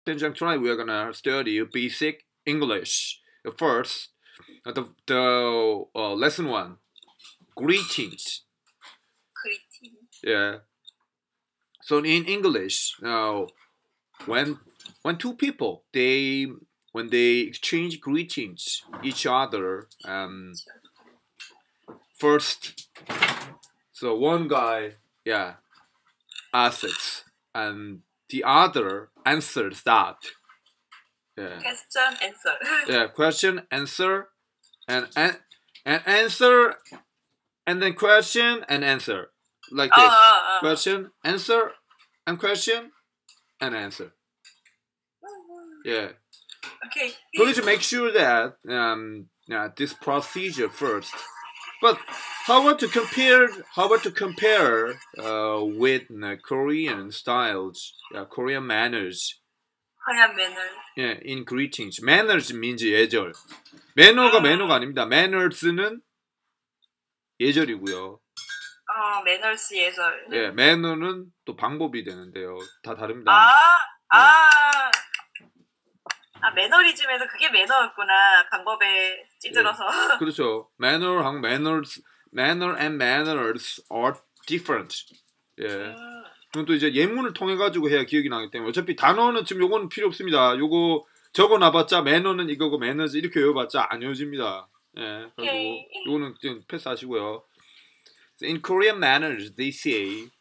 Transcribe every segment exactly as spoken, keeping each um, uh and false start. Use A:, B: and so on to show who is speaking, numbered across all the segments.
A: Then tonight we're gonna study basic English. First, the the uh, lesson one, greetings.
B: Greeting.
A: Yeah. So in English, now when when two people they when they exchange greetings each other, um, first, so one guy, yeah, asks, and the other answers that. Yeah.
B: Question answer.
A: Yeah. Question, answer, and and and answer, and then question and answer, like this.
B: 어, 어, 어.
A: Question, answer, and question, and answer. Yeah.
B: Okay.
A: Please make sure that um yeah, this procedure first. But how about to compare? How about to compare uh, with uh, Korean styles, uh, Korean manners?
B: Korean manner.
A: Yeah, in greetings. Manners means 예절. 매너가 매너가 아닙니다. Manners는 예절이고요.
B: 어, manners 예절.
A: 예, 매너는 또 방법이 되는데요. 다 다릅니다.
B: 아,
A: 네.
B: 아. 아, 매너리즘에서 그게 매너였구나. 방법에 찌들어서.
A: 예, 그렇죠. Manner하고 manners, manner and manners are different. 예.
B: 음.
A: 그건 또 이제 예문을 통해 가지고 해야 기억이 나기 때문에 어차피 단어는 지금 요거는 필요 없습니다. 요거 적어놔봤자 매너는 이거고 매너즈 이렇게 외워봤자 안 외워집니다. 예, 그리고 요거는 좀 패스하시고요. So in Korean manners, they say.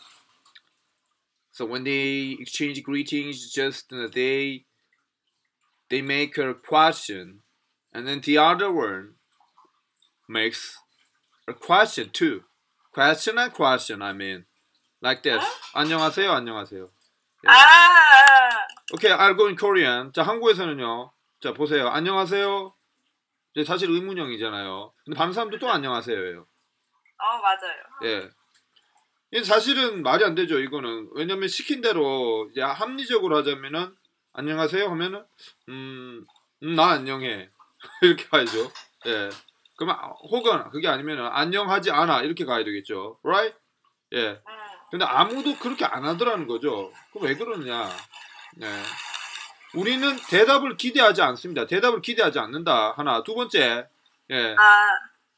A: So when they exchange greetings, just uh, they they make a question, and then the other one makes a question too. Question and question. I mean. Like this. 안녕하세요, 안녕하세요.
B: 아,
A: Okay, I'll go in Korean. 자, 한국에서는요. 자, 보세요. 안녕하세요. 이제 사실 의문형이잖아요. 근데 다른 사람도 또 안녕하세요예요.
B: 어, 맞아요.
A: 예. 이 사실은 말이 안 되죠, 이거는. 왜냐면 시킨 대로 이제 합리적으로 하자면은 안녕하세요 하면은 음, 음, 나 안녕해. 이렇게 가야죠. 예. 그러면 혹은 그게 아니면은 안녕하지 않아 이렇게 가야 되겠죠. Right? 예.
B: 음.
A: 근데 아무도 그렇게 안 하더라는 거죠. 그럼 왜 그러느냐? 네. 우리는 대답을 기대하지 않습니다. 대답을 기대하지 않는다. 하나. 두 번째, 예.
B: 아,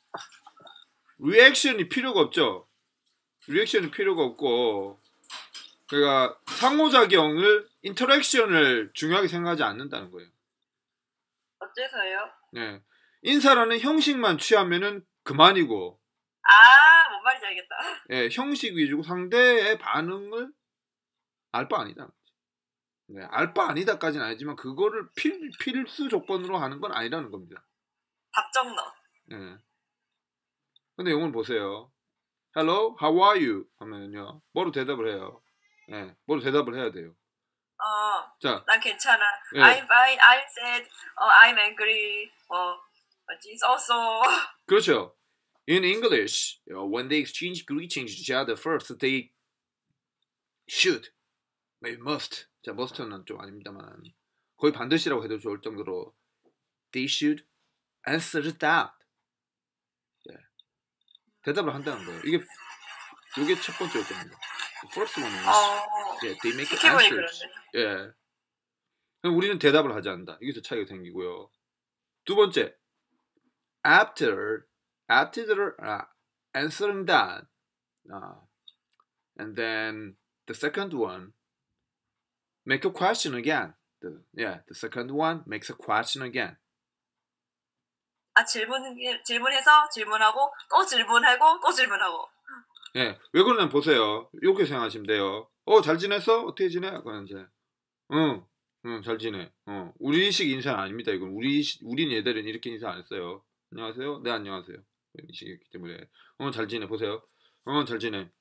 A: 리액션이 필요가 없죠. 리액션이 필요가 없고, 그러니까 상호작용을, 인터랙션을 중요하게 생각하지 않는다는 거예요.
B: 어째서요?
A: 네. 인사라는 형식만 취하면은 그만이고,
B: 아, 뭔 말인지 알겠다.
A: 예, 형식 위주고 상대의 반응을 알 바 아니다. 네, 알 바 아니다까지는 아니지만 그거를 필, 필수 조건으로 하는 건 아니라는 겁니다.
B: 답정너.
A: 예. 근데 이걸 보세요. Hello, how are you? 하면요. 뭐로 대답을 해요? 예, 뭐로 대답을 해야 돼요.
B: 어,
A: 자,
B: 난 괜찮아.
A: 예.
B: I'm fine, I'm sad, 어, I'm angry, 어, it's also.
A: 그렇죠. In English, you know, when they exchange greetings to each other first, they should, maybe must. 자, must는 좀 아닙니다만 거의 반드시라고 해도 좋을 정도로 they should answer that. 예. 대답을 한다는 거예요. 이게 이게 첫 번째 요건입니다. The first one is
B: 어,
A: yeah, they make
B: 이렇게 보니
A: answers.
B: 그러네.
A: 예. 그럼 우리는 대답을 하지 않는다. 여기서 차이가 생기고요. 두 번째, after after uh, answering that, uh, and then the second one make a question again. The, yeah, the second one makes a question again.
B: 아, 질문, 질문해서 질문하고, 또 질문하고, 또 질문하고.
A: 예, 왜 그러냐면 보세요. 이렇게 생각하시면 돼요. 어, 잘 지냈어? 어떻게 지내? 그건 이제, 응, 응, 잘 지내. 어, 우리식 인사는 아닙니다. 이건 우리 우린 얘들은 이렇게 인사 안 했어요. 안녕하세요. 네, 안녕하세요. 이런 식이기 때문에, 어, 잘 지내. 보세요. 어, 잘 지내.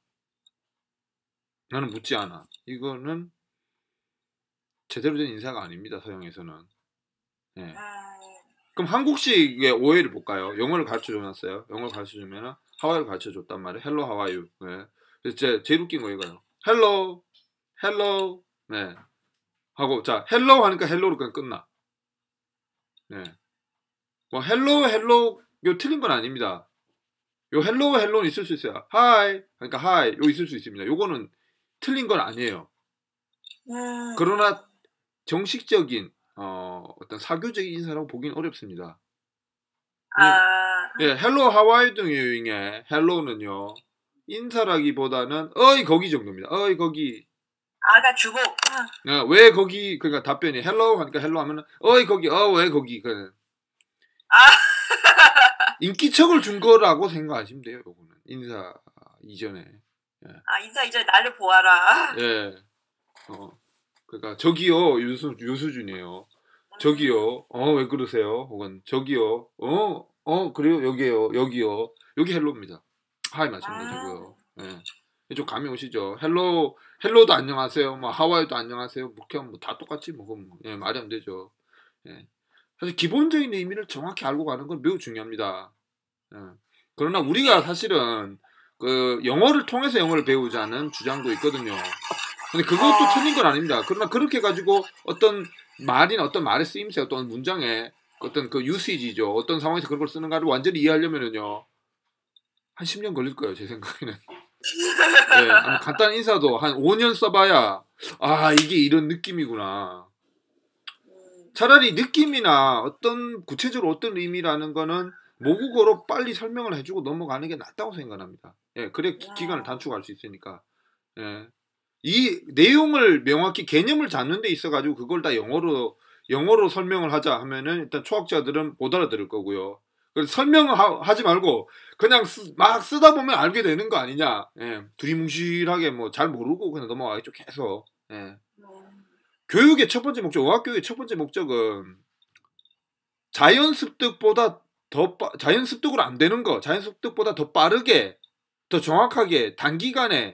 A: 나는 묻지 않아. 이거는 제대로 된 인사가 아닙니다. 서양에서는. 예.
B: 음,
A: 그럼 한국식의 오해를 볼까요? 영어를 가르쳐 줬어요. 영어를 가르쳐 주면은 하와이를 가르쳐 줬단 말이에요. 헬로 하와이유. 네. 그래서 제, 제일 웃긴 거 이거예요. 헬로, 헬로, 네. 하고 자 헬로 하니까 헬로로 그냥 끝나. 네. 뭐 헬로 헬로 이거 틀린 건 아닙니다. 요 헬로 헬로는 있을 수 있어요. 하이 그러니까 하이 요 있을 수 있습니다. 요거는 틀린 건 아니에요.
B: 음.
A: 그러나 정식적인 어, 어떤 사교적인 인사라고 보기는 어렵습니다.
B: 아,
A: 예, 헬로 하와이 등의 헬로는요 인사라기보다는 어이 거기 정도입니다. 어이 거기.
B: 아가 주고. 아,
A: 어, 왜 거기 그러니까 답변이 헬로 하니까 헬로 하면은 어이 거기 어 왜 거기 그
B: 아,
A: 인기척을 준 거라고 생각하시면 돼요. 요거는 인사 이전에. 예.
B: 아 인사 이제 나를 보아라.
A: 예. 어. 그러니까 저기요 유수 유수준이에요. 저기요. 어 왜 그러세요? 혹은 저기요. 어 어 그래요 여기요 여기요 여기 헬로입니다. 하이 마찬가지고요. 예. 좀 감이 오시죠? 헬로 헬로도 안녕하세요. 뭐 하와이도 안녕하세요. 뭐 그냥 뭐 다 똑같지 뭐 그건 뭐. 예, 말이 안 되죠. 예. 사실 기본적인 의미를 정확히 알고 가는 건 매우 중요합니다. 예. 그러나 우리가 사실은 그 영어를 통해서 영어를 배우자는 주장도 있거든요. 근데 그것도 틀린 건 아닙니다. 그러나 그렇게 가지고 어떤 말이나 어떤 말의 쓰임새, 어떤 문장의 어떤 그 유시지죠. 어떤 상황에서 그런 걸 쓰는가를 완전히 이해하려면은요. 한 십 년 걸릴 거예요. 제 생각에는. 예, 아니 간단한 인사도 한 오 년 써봐야 아 이게 이런 느낌이구나. 차라리 느낌이나 어떤 구체적으로 어떤 의미라는 거는 모국어로 빨리 설명을 해주고 넘어가는 게 낫다고 생각합니다. 예, 그래 기- 기간을 단축할 수 있으니까. 예. 이 내용을 명확히 개념을 잡는 데 있어 가지고 그걸 다 영어로 영어로 설명을 하자 하면은 일단 초학자들은 못 알아들을 거고요. 그래서 설명을 하, 하지 말고 그냥 쓰, 막 쓰다 보면 알게 되는 거 아니냐. 예. 두리뭉실하게 뭐 잘 모르고 그냥 넘어가겠죠. 계속. 예. 교육의 첫 번째 목적, 어학교육의 첫 번째 목적은 자연 습득보다 더 빠, 자연 습득으로 안 되는 거, 자연 습득보다 더 빠르게, 더 정확하게 단기간에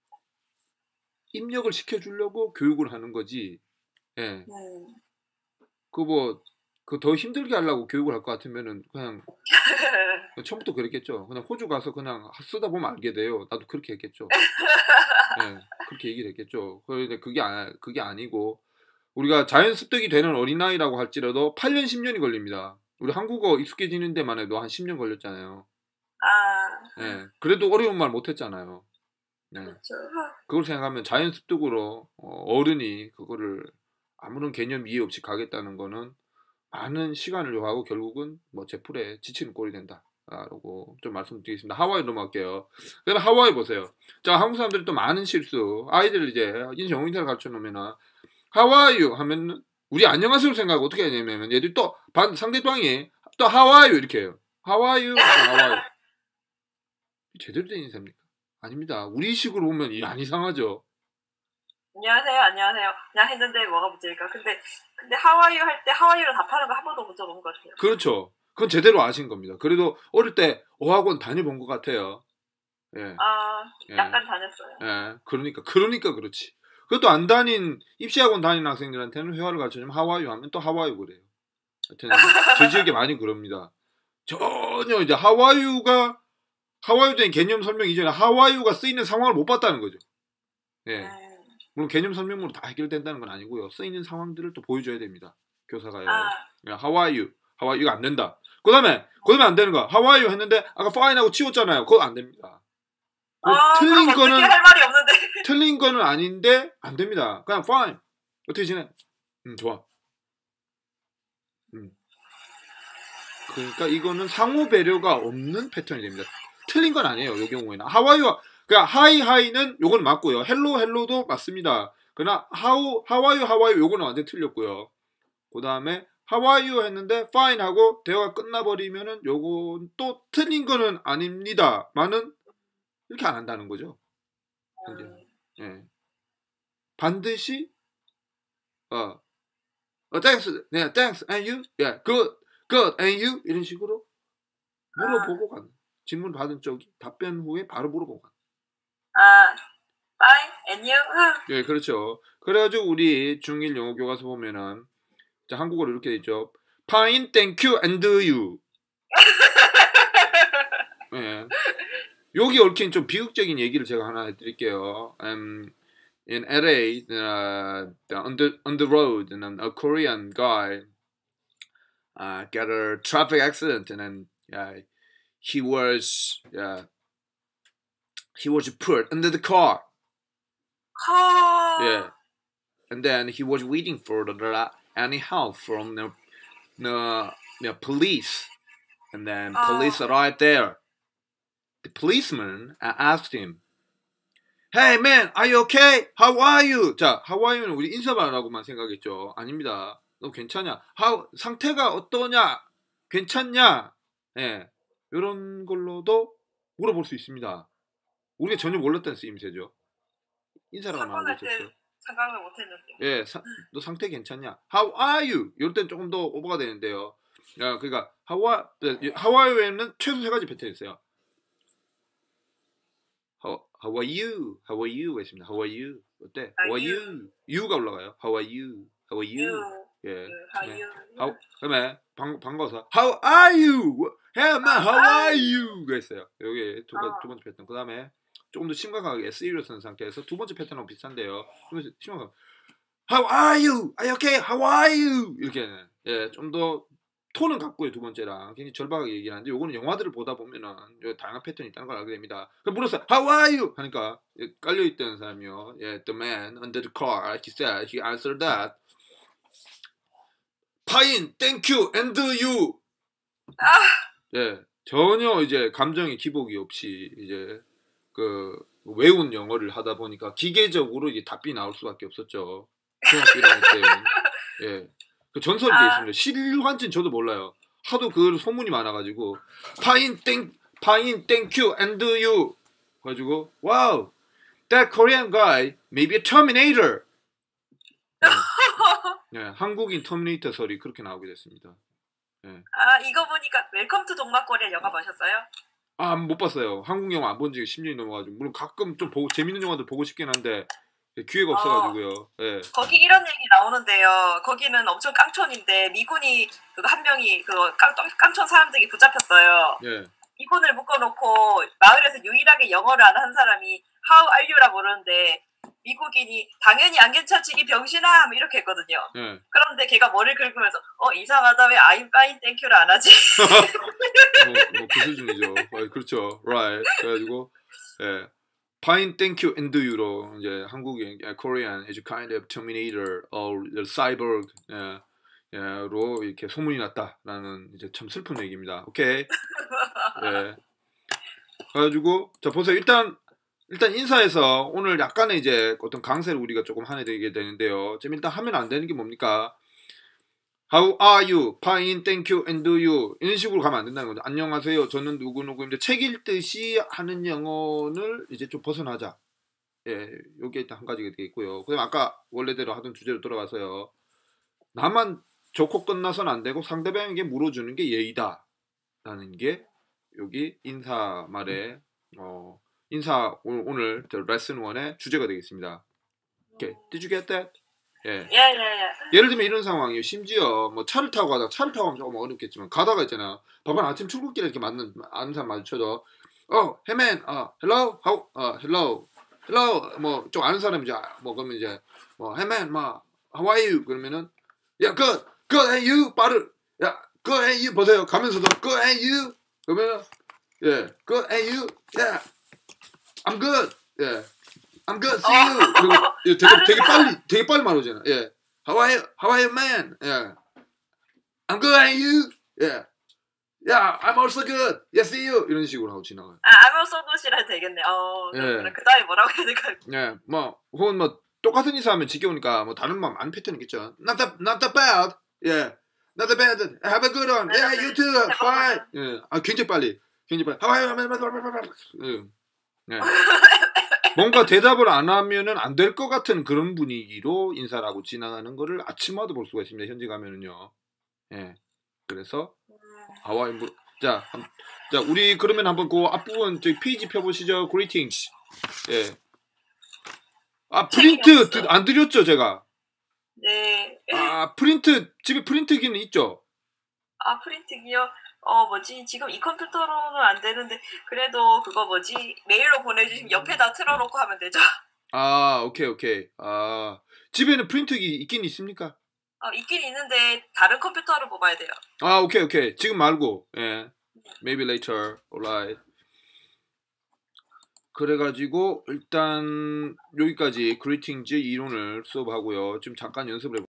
A: 입력을 시켜주려고 교육을 하는 거지. 예. 그 뭐 그 더 힘들게 하려고 교육을 할 것 같으면은 그냥 처음부터 그랬겠죠. 그냥 호주 가서 그냥 쓰다 보면 알게 돼요. 나도 그렇게 했겠죠. 예. 그렇게 얘기를 했겠죠. 그런데 그게 아, 그게 아니고 우리가 자연 습득이 되는 어린아이라고 할지라도 팔 년, 십 년이 걸립니다. 우리 한국어 익숙해지는 데만 해도 한 십 년 걸렸잖아요.
B: 아,
A: 예. 그래도 어려운 말 못했잖아요. 예.
B: 그렇죠.
A: 그걸 생각하면 자연 습득으로 어, 어른이 그거를 아무런 개념 이해 없이 가겠다는 거는 많은 시간을 요하고 결국은 뭐 제풀에 지치는 꼴이 된다. 라고 좀 말씀드리겠습니다. 하와이 넘어갈게요. 그다음에 하와이 보세요. 자, 한국 사람들이 또 많은 실수. 아이들 이제 인생 인사를 가르쳐 놓으면 하와이유 하면 우리 안녕하세요 생각하고 어떻게 하냐면 얘들이 또 반, 상대방이 또 하와이유 이렇게 해요. 하와이유 하와이유. 제대로 된 인사입니까? 아닙니다. 우리식으로 보면 이 안 이상하죠.
B: 안녕하세요, 안녕하세요. 그냥 했는데 뭐가 문제일까? 근데 근데 하와이유 할 때 하와이유로 답하는 거 한 번도 못 들어본 것 같아요.
A: 그렇죠. 그건 제대로 아신 겁니다. 그래도 어릴 때 어학원 다녀본 것 같아요. 예.
B: 아,
A: 예.
B: 약간 다녔어요.
A: 예. 그러니까 그러니까 그렇지. 그것도 안 다닌 입시학원 다니는 학생들한테는 회화를 가르쳐주면 하와이유 하면 또 하와이유 그래요. 하여튼 제 지역에 많이 그럽니다. 전혀 이제 하와이유가 하와이유 된 개념 설명 이전에 하와이유가 쓰이는 상황을 못 봤다는 거죠. 예.
B: 음,
A: 물론 개념 설명으로 다 해결된다는 건 아니고요. 쓰이는 상황들을 또 보여줘야 됩니다. 교사가요.
B: 아,
A: 예, 하와이유, 하와이유가 안 된다. 그 다음에 그 다음에 안 되는 거. 하와이유 했는데 아까 fine하고 치웠잖아요. 그거 안 됩니다. 그거
B: 아,
A: 틀린
B: 그럼 어떻게
A: 거는
B: 할 말이 없는데.
A: 틀린 거는 아닌데 안 됩니다. 그냥 fine. 어떻게 지내? 음 좋아. 음. 그러니까 이거는 상호 배려가 없는 패턴이 됩니다. 틀린 건 아니에요. 이 경우에는 하와이와 그러니까 하이 하이는 요건 맞고요. 헬로 헬로도 맞습니다. 그러나 하우 하와이유 하와이유 요거는 완전 틀렸고요. 그 다음에 하와이유 했는데 fine 하고 대화가 끝나버리면은 요건 또 틀린 거는 아닙니다만은 이렇게 안 한다는 거죠.
B: 음,
A: 예. 반드시 어, 어 thanks, 네, thanks, and you, yeah, good, good, and you 이런 식으로 물어보고 가는 질문 받은 쪽이 답변 후에 바로 물어보고 가는.
B: 아, fine, and you?
A: 예, 그렇죠. 그래가지고 우리 중일 영어 교과서 보면은 자, 한국어로 이렇게 돼 있죠. Fine, thank you, and you. 예. 여기 얽힌 좀 비극적인 얘기를 제가 하나 해드릴게요. Um, in L A, uh, on the on the road, and then a Korean guy uh, got a traffic accident, and then uh, he was uh, he was put under the car.
B: 하,
A: 예. and then he was waiting for the any help from the the, the police, and then police
B: 어.
A: arrived there. The policeman asked him, "Hey man, are you okay? How are you?" 자, how are you는 우리 인사말하고만 생각했죠. 아닙니다. 너 괜찮냐? How, 상태가 어떠냐? 괜찮냐? 예, 이런 걸로도 물어볼 수 있습니다. 우리가 전혀 몰랐던 쓰임새죠. 인사라고 말하고
B: 사과할 때
A: 있었어요.
B: 생각을 못했는데.
A: 예, 사, 너 상태 괜찮냐? How are you? 이럴 땐 조금 더 오버가 되는데요. 야, 그러니까 how are, how are you에는 최소 세 가지 패턴이 있어요. How, how are you? How are you? 했습니다. How are you? 어때? How are you? You가 올라가요. How are you? How are you?
B: You.
A: 예.
B: How
A: 네.
B: you?
A: How, 그다음에 방, 반가워서 How are you? Hey man, how are you? 그랬어요. 여기 두, 번,
B: 어.
A: 두 번째 패턴. 그다음에 조금 더 심각하게 serious 한 상태에서 두 번째 패턴하고 비슷한데요. 좀 더 심각하게 How are you? Are you okay? How are you? 이렇게 예, 좀 더 톤은 같고요. 두 번째랑 굉장히 절박하게 얘기를 하는데 요거는 영화들을 보다 보면은 다양한 패턴이 있다는 걸 알게 됩니다. 그럼 물었어요. How are you? 하니까 깔려있던 사람이요. 예, the man under the car, he said, he answered that. Fine, thank you, and you.
B: 아.
A: 예, 전혀 이제 감정의 기복이 없이 이제 그 외운 영어를 하다 보니까 기계적으로 이게 답이 나올 수밖에 없었죠. 중학교 일 학년 때는. 예. 그 전설이 되어 있습니다. 실화인지는 저도 몰라요. 하도 그 소문이 많아가지고 Fine, thank, fine, thank you, and you. 가지고 wow, that Korean guy may be a Terminator. 네. 네, 한국인 터미네이터 설이 그렇게 나오게 됐습니다. 네.
B: 아, 이거 보니까 웰컴 투 동막거리아 영화 보셨어요?
A: 아, 못 봤어요. 한국 영화 안 본 지 십 년이 넘어가지고 물론 가끔 좀 보고 재밌는 영화들 보고 싶긴 한데 기회가 없어가지고요.
B: 어,
A: 네.
B: 거기 이런 얘기 나오는데요. 거기는 엄청 깡촌인데 미군이 그거 한 명이 그 깡촌 사람들이 붙잡혔어요.
A: 네.
B: 미군을 묶어놓고 마을에서 유일하게 영어를 안 한 사람이 How are you라고 그러는데 미국인이 당연히 안 괜찮지 이 병신아 이렇게 했거든요.
A: 네.
B: 그런데 걔가 머리를 긁으면서 어 이상하다 왜 I'm fine thank you를 안 하지?
A: 뭐, 뭐 그 수준이죠. 아, 그렇죠. Right. 그래가지고 예. Fine, thank you, and you로 이제 한국인 Korean is kind of Terminator or the cyborg 예, 예,로 이렇게 소문이 났다라는 이제 참 슬픈 얘기입니다. 오케이. 예. 그래가지고 자 보세요. 일단 일단 인사에서 오늘 약간의 이제 어떤 강세를 우리가 조금 하게 되게 되는데요. 지금 일단 하면 안 되는 게 뭡니까? How are you? Fine, thank you, and you. 이런 식으로 가면 안 된다는 거죠. 안녕하세요. 저는 누구누구인데 책 읽듯이 하는 영어를 이제 좀 벗어나자. 예, 요게 일단 한 가지가 되겠고요. 그다음 아까 원래대로 하던 주제로 돌아가서요. 나만 좋고 끝나서는 안 되고 상대방에게 물어주는 게 예의다. 라는 게 여기 인사 말에 어, 인사 오늘 레슨 일의 주제가 되겠습니다. 오케이. Did you get that? 예.
B: 예, 예, 예.
A: 예를 들면 이런 상황이에요. 심지어 뭐 차를 타고 가다가 차를 타고 하면 조금 어렵겠지만 가다가 있잖아. 봐봐 아침 출근길에 이렇게 맞는 아는 사람 마주쳐도 어, hey man, 어, hello, how, 어, hello, hello, 뭐 좀 아는 사람이죠. 뭐 그러면 이제 뭐 hey man, 뭐 how are you? 그러면은 야, good, good, and you, 빠르, 야, good, and you 보세요. 가면서도 good, and you, 그러면은 예, good, and you, yeah, I'm good, 예. I'm good, see you. 그리고 예, 되게, 되게 빨리, 되게 빨리 말하잖아. 예. How are you? How are you, man? 예. I'm good, and you? 예. Yeah, I'm also good. Yeah, see you. 이런 식으로 하고 지나가요.
B: 아, I'm also good이라 되겠네. 어,
A: 예.
B: 그 다음에 뭐라고 해야 될까?
A: 예, 뭐 혹은 뭐 똑같은 인사하면 지겨우니까 뭐 다른 뭐 많은 패턴이 있겠죠. Not that, not that bad. 예. Not that bad. Have a good one. Yeah, you too. Bye. 예. 아, 굉장히 빨리. 굉장히 빨리. How are you? 예. 예. 뭔가 대답을 안 하면은 안 될 것 같은 그런 분위기로 인사를 하고 지나가는 거를 아침마다 볼 수가 있습니다. 현지 가면은요. 예. 그래서 하와이 뭐, 자, 한, 자, 우리 그러면 한번 그 앞부분 저기 페이지 펴보시죠. Greetings. 예. 아, 프린트 드, 안 드렸죠, 제가.
B: 네.
A: 아, 프린트 집에 프린트기는 있죠.
B: 아, 프린트기요? 어, 뭐지? 지금 이 컴퓨터로는 안 되는데, 그래도 그거 뭐지? 메일로 보내주시면 옆에다 틀어놓고 하면 되죠?
A: 아, 오케이, 오케이. 아, 집에는 프린트기 있긴 있습니까?
B: 어, 있긴 있는데, 다른 컴퓨터로 뽑아야 돼요.
A: 아, 오케이, 오케이. 지금 말고, 예. Maybe later, alright. 그래가지고 일단 여기까지 그리팅즈 이론을 수업하고요. 지금 잠깐 연습을 해볼게요.